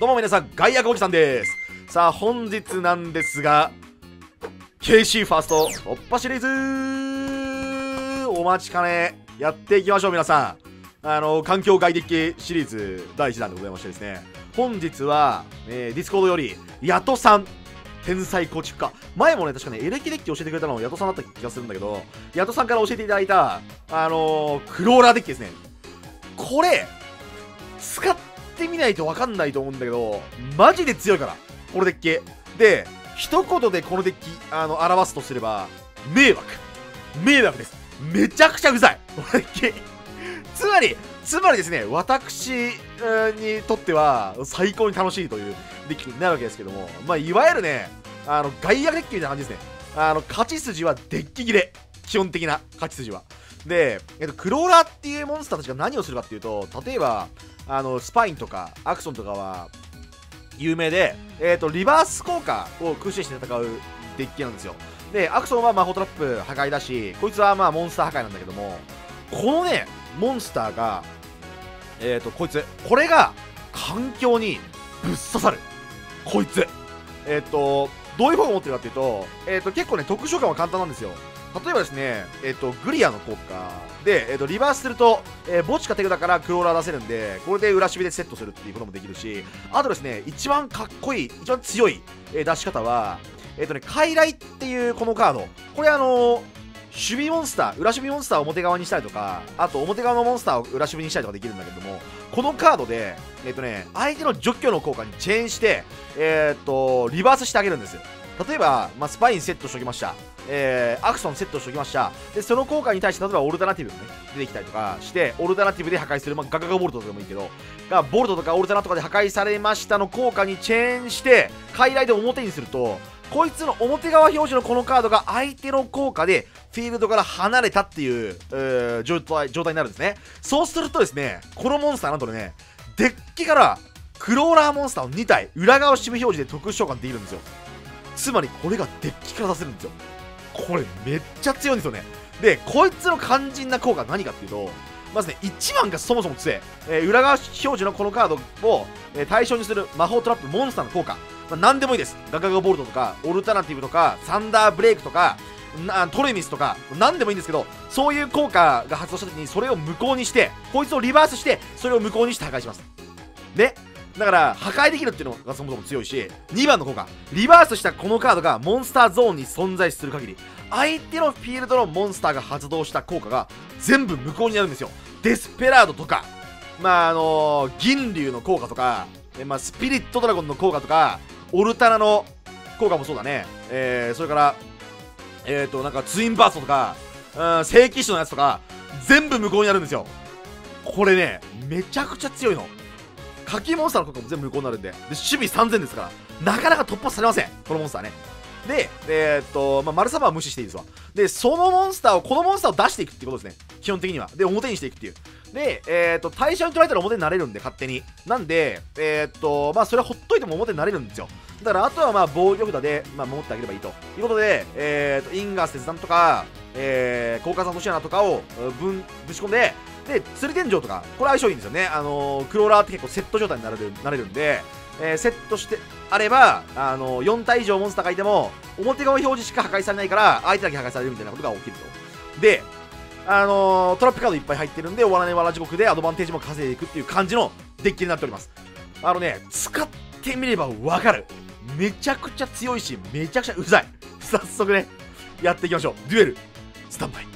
どうも皆さん、外役おじさんです。さあ、本日なんですが、KC ファースト突破シリーズお待ちかね、やっていきましょう、皆さん。環境外デッキシリーズ第1弾でございましてですね、本日は、ディスコードより、ヤトさん、天才構築家。前もね、確かね、エレキデッキ教えてくれたのヤトさんだった気がするんだけど、ヤトさんから教えていただいた、クローラーデッキですね。これ、使ってみないと分かんないと思うんだけど、マジで強いから、このデッキ。で、一言でこのデッキ、表すとすれば、迷惑。迷惑です。めちゃくちゃうざい。このデッキ。つまりですね、私にとっては最高に楽しいというデッキになるわけですけども、まあ、いわゆるね、外野デッキみたいな感じですね。勝ち筋はデッキ切れ。基本的な勝ち筋は。で、クローラーっていうモンスターたちが何をするかっていうと、例えば、スパインとかアクソンとかは有名で、リバース効果を駆使して戦うデッキなんですよ。で、アクソンは魔法トラップ破壊だし、こいつはまあモンスター破壊なんだけども、このね、モンスターが、これが環境にぶっ刺さる。こいつ。どういう方を持ってるかっていうと、結構ね、特殊召喚は簡単なんですよ。例えばですね、グリアの効果で、リバースすると、墓地か手札からクローラー出せるんで、これで裏守備でセットするっていうこともできるし、あとですね、一番かっこいい、一番強い、出し方は、傀儡っていうこのカード。これ守備モンスター、裏守備モンスターを表側にしたりとか、あと表側のモンスターを裏守備にしたりとかできるんだけども、このカードで、相手の除去の効果にチェーンして、リバースしてあげるんですよ。例えば、まあ、スパインセットしておきました。アクションセットしておきました。で、その効果に対して、例えばオルタナティブがね、出てきたりとかして、オルタナティブで破壊する、まあ、ガガガボルトとかでもいいけど、ボルトとかオルタナとかで破壊されましたの効果にチェーンして、傀儡で表にすると、こいつの表側表示のこのカードが相手の効果でフィールドから離れたっていう、状態になるんですね。そうするとですね、このモンスターなんとね、デッキからクローラーモンスターを2体、裏側守備表示で特殊召喚できるんですよ。つまりこれがデッキから出せるんですよ。これめっちゃ強いんですよね。で、こいつの肝心な効果は何かっていうと、まずね、1番がそもそも強い。裏側表示のこのカードを、対象にする魔法トラップモンスターの効果。まあ、何でもいいです。ガガガボルトとか、オルタナティブとか、サンダーブレイクとか、トレミスとか、何でもいいんですけど、そういう効果が発動した時にそれを無効にして、こいつをリバースして、それを無効にして破壊します。で、だから破壊できるっていうのがそもそも強いし、2番の効果、リバースしたこのカードがモンスターゾーンに存在する限り、相手のフィールドのモンスターが発動した効果が全部無効になるんですよ。デスペラードとか、まあ銀龍の効果とか、まあ、スピリットドラゴンの効果とか、オルタナの効果もそうだね。それからなんかツインバーストとか、聖騎士のやつとか全部無効になるんですよ。これね、めちゃくちゃ強いの。火器モンスターの効果も全部無効になるんで、守備3000ですから、なかなか突破されません、このモンスターね。で、まあ、丸サバは無視していいですわ。で、そのモンスターを、このモンスターを出していくっていうことですね、基本的には。で、表にしていくっていう。で、対象に取られたら表になれるんで、勝手に。なんで、まあ、それはほっといても表になれるんですよ。だから、あとはまあ、防御札で、まあ、守ってあげればいいということで、インガー切断とか、効果散とシアナとかをぶち込んで、で、釣り天井とか、これ相性いいんですよね。クローラーって結構セット状態になれるんで、セットしてあれば、4体以上モンスターがいても、表側表示しか破壊されないから、相手だけ破壊されるみたいなことが起きると。で、トラップカードいっぱい入ってるんで、終わらないわら地獄でアドバンテージも稼いでいくっていう感じのデッキになっております。使ってみればわかる。めちゃくちゃ強いし、めちゃくちゃうざい。早速ね、やっていきましょう。デュエル、スタンバイ。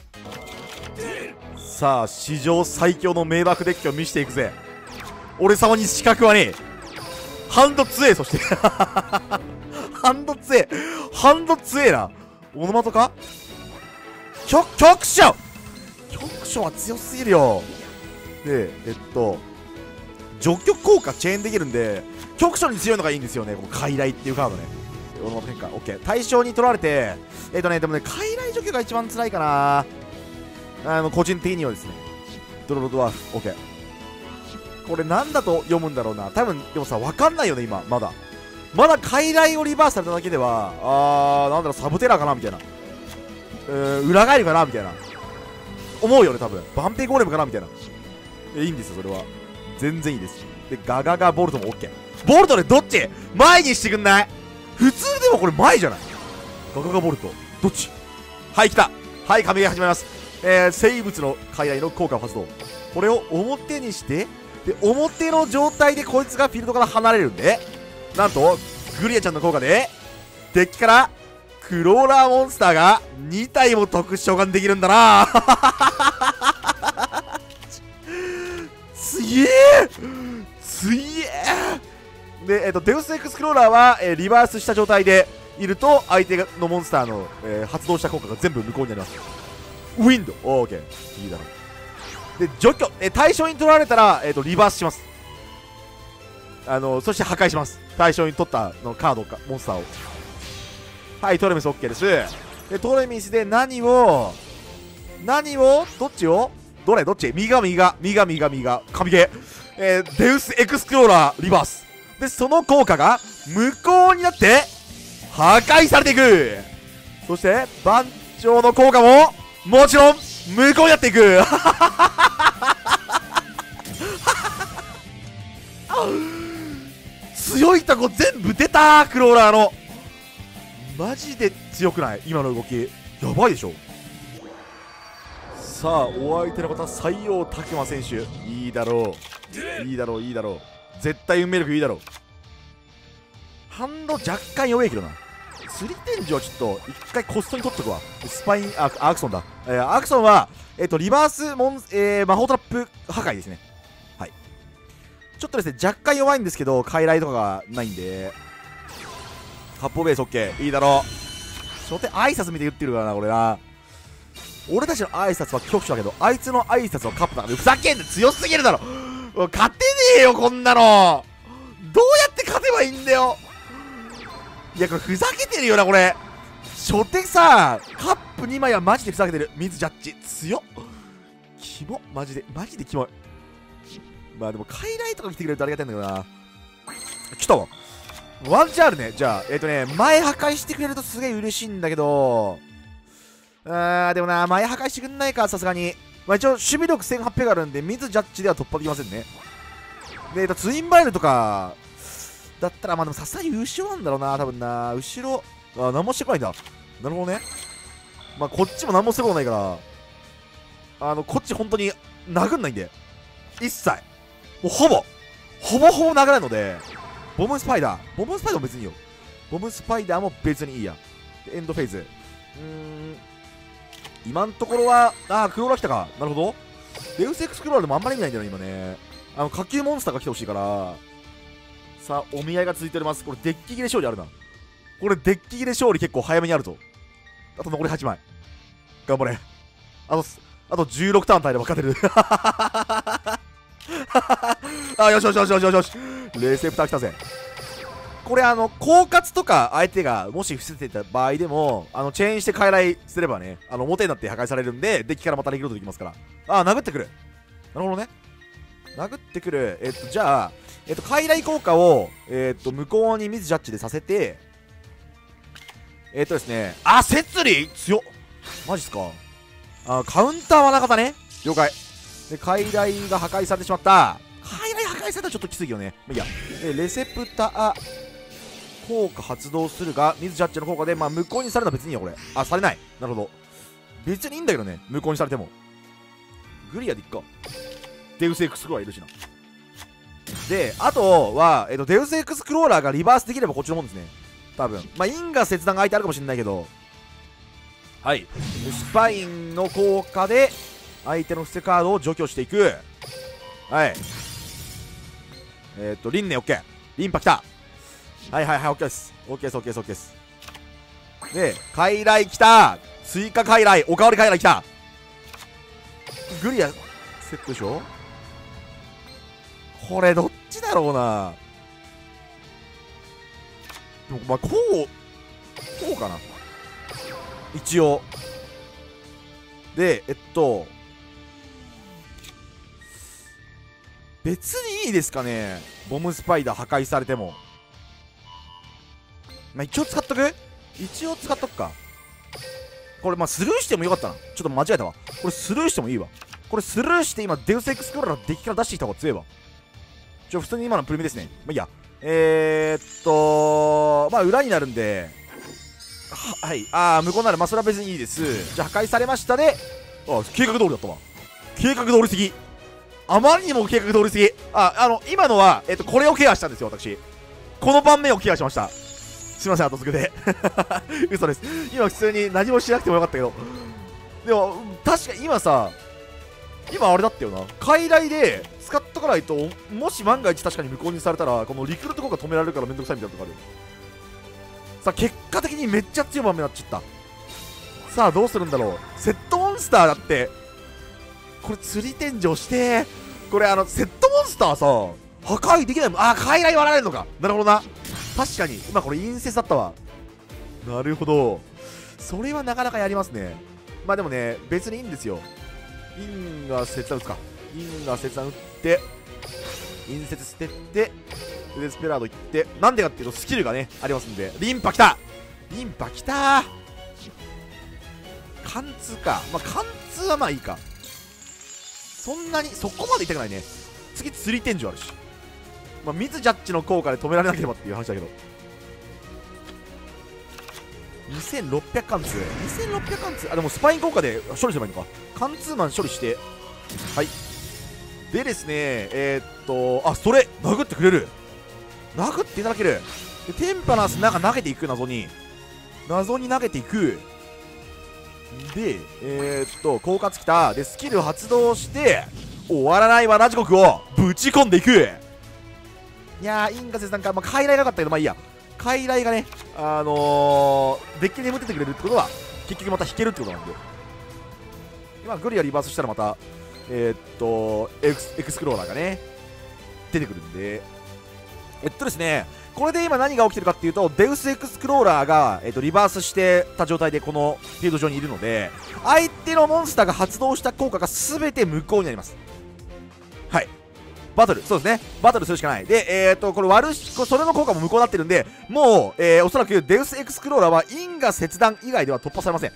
さあ、史上最強の迷惑デッキを見せていくぜ。俺様に資格はねえ。ハンド強え、そしてハンド強え。ハンド強えな。オノマトか局所は強すぎるよ。で、除去効果チェーンできるんで、局所に強いのがいいんですよね、この傀儡っていうカードね。オノマト変化、オッケー。対象に取られて、でもね、傀儡除去が一番辛いかな。個人的にはですね。ドロロドワーフ、オッケー。これなんだと読むんだろうな。多分、でもさ、わかんないよね、今、まだ。まだ傀儡をリバースされただけでは、なんだろう、サブテラーかなみたいな。裏返るかなみたいな。思うよね、多分。バンペイゴーレムかなみたいな。いいんですよ、それは。全然いいです。で、ガガガボルトも OK。 ボルトでどっち前にしてくんない？普通でもこれ前じゃない？ガガガボルトどっち？はい、来た。はい、神が始まります。生物の傀儡の効果を発動。これを表にして、で、表の状態でこいつがフィールドから離れるんで、なんと、グリアちゃんの効果で、デッキから、クローラーモンスターが2体も特殊召喚できるんだなすげえすげえで、デウスエクスクローラーは、リバースした状態でいると、相手のモンスターの、発動した効果が全部無効になります。ウィンドオーケー。いいだろう。で、除去、対象に取られたら、リバースします。そして破壊します。対象に取ったのカードか、モンスターを。はい、トレミス OK です。で、トレミスで何を、どっちをどっち右が、神ゲー。デウスエクスクローラーリバース。で、その効果が無効になって、破壊されていく。そして、番長の効果も、もちろん、無効になっていく。強いとこ全部出たクローラーの。マジで強くない？今の動き。やばいでしょ。さあ、お相手の方、西洋拓磨選手。いいだろう。いいだろう。絶対運命力いいだろう。ハンド若干弱いけどな。釣り天井はちょっと一回コストに取っとくわ。スパインアークソンだ。アークソンはリバース魔法トラップ破壊ですね。はい。ちょっとですね、若干弱いんですけど、傀儡とかがないんで、発砲ベース OK。いいだろう。初手挨拶見て言ってるからな、これな。俺たちの挨拶は恐怖症だけど、あいつの挨拶はカップだから、ふざけんな、強すぎるだろ。勝てねえよ、こんなの。どうやって勝てばいいんだよ。いや、これふざけてるよな、これ。初手さ、カップ2枚はマジでふざけてる。水ジャッジ強っ。キモ、マジでキモい。まあでも傀儡とか来てくれるとありがたいんだけどな。来たわ。ワンチャンあるね。じゃあ前破壊してくれるとすげえ嬉しいんだけど、でもな、前破壊してくんないか、さすがに。まあ一応守備力1800あるんで、水ジャッジでは突破できませんね。で、ツインバイルとかだったら、まあでもさすがに後ろなんだろうな、多分な。後ろ、何もしてこないんだ。なるほどね。まあこっちも何もすることないから、こっち本当に殴んないんで。一切。もうほぼ殴らないので、ボムスパイダーも別にいいよ。ボムスパイダーも別にいいや。エンドフェーズ。今のところは、クローラー来たか。なるほど。デウスエクスクローラーでもあんまり意味ないんだよね、今ね。下級モンスターが来てほしいから。さあ、お見合いが続いております。これ、デッキ切れ勝利あるな。これ、デッキ切れ勝利結構早めにあるぞ。あと残り8枚。頑張れ。あと16ターン耐えれば勝てる。よし。レーセプター来たぜ。これ狡猾とか相手がもし伏せてた場合でもチェーンして傀儡すればね表になって破壊されるんでデッキからまたリクルートできますから。殴ってくる。なるほどね。殴ってくる。じゃあ傀儡効果を向こうに水ジャッジでさせてですね、摂理強っ。マジっすか。カウンターはなかったね。了解。で傀儡が破壊されてしまった。傀儡破壊されたらちょっときついよね。まあいいや。レセプター効果発動するが、水ジャッジの効果で、無効にされるのは別にいいよ、これ。されない。なるほど。別にいいんだけどね、無効にされても。グリアでいっか。デウスエクスクローラーいるしな。で、あとは、デウスエクスクローラーがリバースできればこっちのもんですね。多分。因果切断が相手あるかもしれないけど。はい。スパインの効果で、相手の伏せカードを除去していく。はい。リンネ、オッケー。リンパ来た。はい、オッケーです。オッケーです。で、傀儡来た。追加傀儡、おかわり傀儡来た。グリア、セットでしょ。これ、どっちだろうな。でも、こうかな。一応。で、別にいいですかね。ボムスパイダー破壊されても。一応使っとくか。これスルーしてもよかったな。ちょっと間違えたわ。これスルーしてもいいわ。これスルーして今デウスエクスクローラーのデッキから出してきた方が強いわ。普通に今のプレミですね。いいや。 まあ裏になるんで、はい、向こうならまあそれは別にいいです。じゃあ破壊されましたで、計画通りだったわ。計画通りすぎ、あまりにも計画通りすぎ。今のはこれをケアしたんですよ。私この盤面をケアしました。すいません、後付けで嘘です。今普通に何もしなくてもよかったけど、でも確か今さ、今あれだったよな、傀儡で使っとかないと、もし万が一確かに無効にされたらこのリクルート効果止められるからめんどくさいみたいなとこあるよ。さあ結果的にめっちゃ強い盤面になっちゃった。さあどうするんだろう。セットモンスターだって、これ釣り天井して、これセットモンスターさ破壊できないもん。傀儡割られるのか。なるほどな、確かに今これ陰節だったわ。なるほど、それはなかなかやりますね。まあでもね、別にいいんですよ。因が切断打つか。因が切断打って陰節捨ててデスペラードいって、なんでかっていうとスキルがねありますんで。リンパきた、リンパきた。貫通か。まあ貫通はまあいいか。そんなにそこまで痛くないね。次釣り天井あるし、まあ水ジャッジの効果で止められなければっていう話だけど、2600貫通、2600貫通、でもスパイン効果で処理すればいいのか。貫通マン処理して、はい。でですね、それ殴ってくれる、殴っていただける。でテンパランスなんか投げていく、謎に投げていく。で効果つきた。でスキル発動して終わらないわな時刻をぶち込んでいく。いやー、インガセさんか、まあ傀儡が良かったけど、まあいいや。傀儡がね、デッキで眠っててくれるってことは結局また引けるってことなんで、今グリアリバースしたらまたエクスクローラーがね出てくるんで、ですね、これで今何が起きてるかっていうと、デウスエクスクローラーが、リバースしてた状態でこのフィールド上にいるので、相手のモンスターが発動した効果が全て無効になります。はい、バトル、そうですね、バトルするしかない。で、これそれの効果も無効になってるんで、もう、おそらくデウスエクスクローラーは因果切断以外では突破されません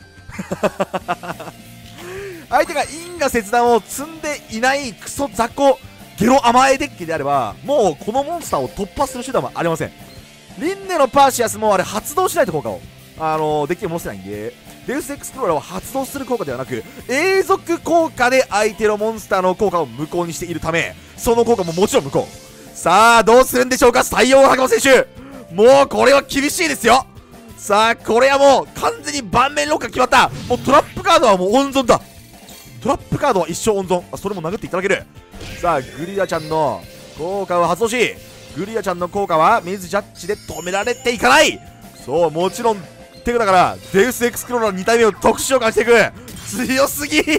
相手が因果切断を積んでいないクソ雑魚ゲロ甘えデッキであれば、もうこのモンスターを突破する手段はありません。リンネのパーシアスもあれ発動しないと効果をデッキに持ってないんで、デウスエクスクローラーは発動する効果ではなく永続効果で相手のモンスターの効果を無効にしているため、その効果ももちろん無効。さあどうするんでしょうか、採用白馬選手。もうこれは厳しいですよ。さあこれはもう完全に盤面ロックが決まった。もうトラップカードはもう温存だ。トラップカードは一生温存。それも殴っていただける。さあグリアちゃんの効果を発動し、グリアちゃんの効果は水ジャッジで止められていかない。そう、もちろんテクだからデウスエクスクローラー2体目を特殊召喚していく。強すぎ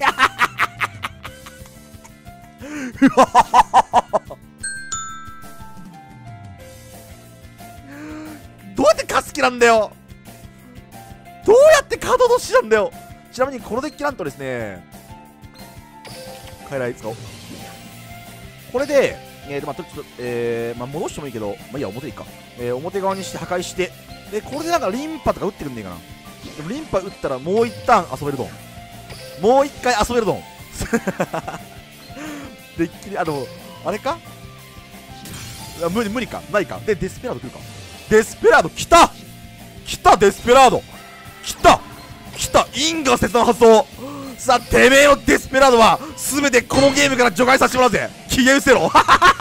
どうやって勝つ気なんだよ。どうやってカード同士なんだよ。ちなみにこのデッキなんとですね、傀儡使おう。これでまあちょっと戻してもいいけど、まあいいや、表いいか。表側にして破壊して、でこれでなんかリンパとか打ってくんねえかな。でもリンパ打ったらもう一旦遊べるドン、もう一回遊べるドンデッキで、あれか、無理か、ないか。でデスペラード来るか。デスペラード来たデスペラード来た因果切断発動。さあてめえのデスペラードは全てこのゲームから除外させてもらうぜ。機嫌失せろ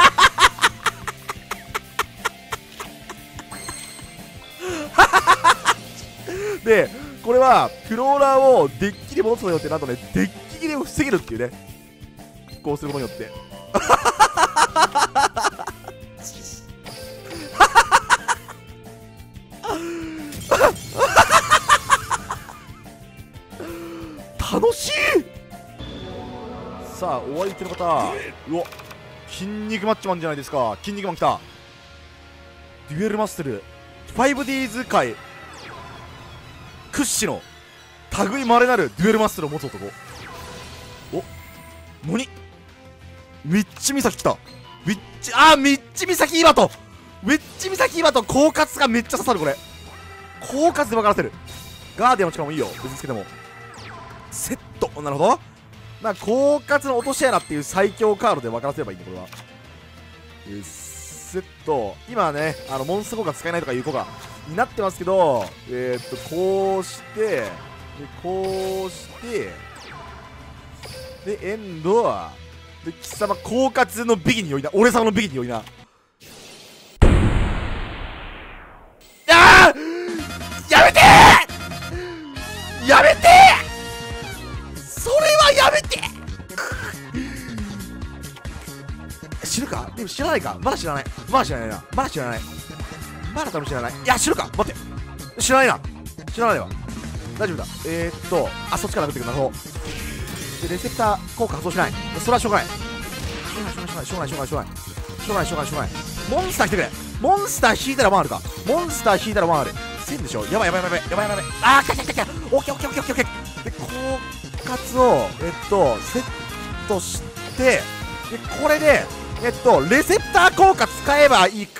でこれはクローラーをデッキに戻すことによって、なんとねデッキ切れを防げるっていうね、こうすることによって楽しい。さあお相手の方、うわ筋肉マッチマンじゃないですか。筋肉マン来た。デュエルマッスル 5Ds 界屈指の類まれなるデュエルマッスルを持つ男。お、何ミッチ岬来た。ミッチ岬岩と狡猾がめっちゃ刺さる。これ狡猾で分からせる。ガーディアンの力もいいよ、別につけても。セット、なるほど。まあ狡猾の落とし穴っていう最強カードで分からせればいいんだ。これはよし、 セット、今ね、モンスター効果使えないとかいう効果になってますけど、こうして、で、こうして、で、エンド、で、貴様、狡猾のビギに良いな。俺様のビギに良いな。あーやめてーやめてーそれはやめて知るかでも知らないかまだ知らない。まだ知らないな。まだ知らない。まだ多分知らない。いや、知るか待って。知らないな。知らないわ。大丈夫だ。あ、そっちから降ってくる。なるほど。で、レセプター効果発動しない。それはしょうがない。しょうがない。しょうがない。しょうがない。しょうがない。しょうがない。しょうがない。しょうがない。モンスター来てくれ。モンスター引いたらワンあるか。モンスター引いたらワンある。せんでしょ。やばいやばいやばいやばいやばい。あー、来た来た来た。オッケーオッケーオッケーオッケーオッケー。で、狡猾を、セットして、で、これで、レセプター効果使えばいいか。